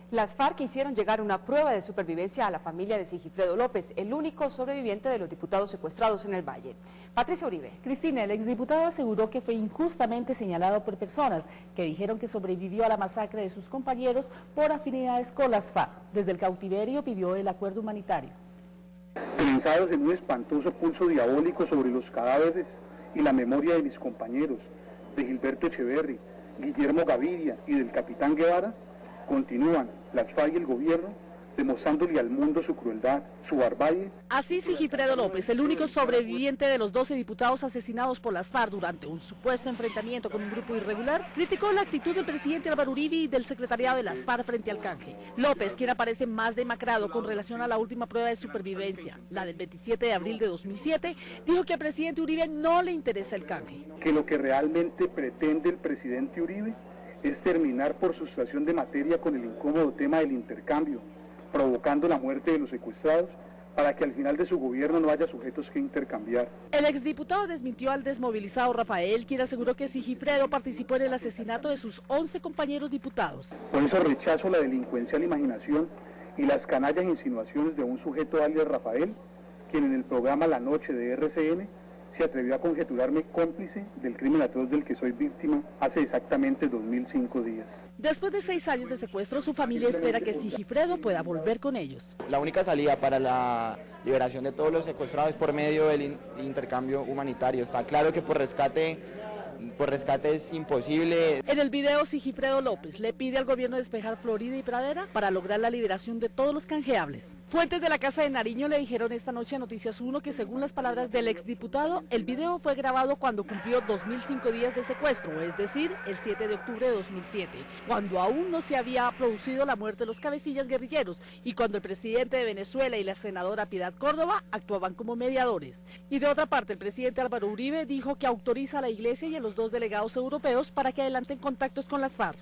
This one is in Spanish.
Las FARC hicieron llegar una prueba de supervivencia a la familia de Sigifredo López, el único sobreviviente de los diputados secuestrados en el Valle. Patricia Uribe. Cristina, el exdiputado aseguró que fue injustamente señalado por personas que dijeron que sobrevivió a la masacre de sus compañeros por afinidades con las FARC. Desde el cautiverio pidió el acuerdo humanitario. Pensados en un espantoso pulso diabólico sobre los cadáveres y la memoria de mis compañeros, de Gilberto Echeverri, Guillermo Gaviria y del capitán Guevara, continúan las FARC y el gobierno demostrándole al mundo su crueldad, su barbarie. Así Sigifredo López, el único sobreviviente de los 12 diputados asesinados por las FARC durante un supuesto enfrentamiento con un grupo irregular, criticó la actitud del presidente Álvaro Uribe y del secretariado de las FARC frente al canje. López, quien aparece más demacrado con relación a la última prueba de supervivencia, la del 27 de abril de 2007, dijo que al presidente Uribe no le interesa el canje. Que lo que realmente pretende el presidente Uribe es terminar por sustracción de materia con el incómodo tema del intercambio, provocando la muerte de los secuestrados para que al final de su gobierno no haya sujetos que intercambiar. El exdiputado desmintió al desmovilizado Rafael, quien aseguró que Sigifredo participó en el asesinato de sus 11 compañeros diputados. Por eso rechazo la delincuencial imaginación y las canallas insinuaciones de un sujeto alias Rafael, quien en el programa La Noche de RCN se atrevió a conjeturarme cómplice del crimen atroz del que soy víctima hace exactamente 2005 días. Después de 6 años de secuestro, su familia espera que Sigifredo pueda volver con ellos. La única salida para la liberación de todos los secuestrados es por medio del intercambio humanitario. Está claro que por rescate es imposible. En el video, Sigifredo López le pide al gobierno despejar Florida y Pradera para lograr la liberación de todos los canjeables. Fuentes de la Casa de Nariño le dijeron esta noche a Noticias 1 que según las palabras del exdiputado, el video fue grabado cuando cumplió 2005 días de secuestro, es decir, el 7 de octubre de 2007, cuando aún no se había producido la muerte de los cabecillas guerrilleros y cuando el presidente de Venezuela y la senadora Piedad Córdoba actuaban como mediadores. Y de otra parte, el presidente Álvaro Uribe dijo que autoriza a la Iglesia y a los 2 delegados europeos para que adelanten contactos con las FARC.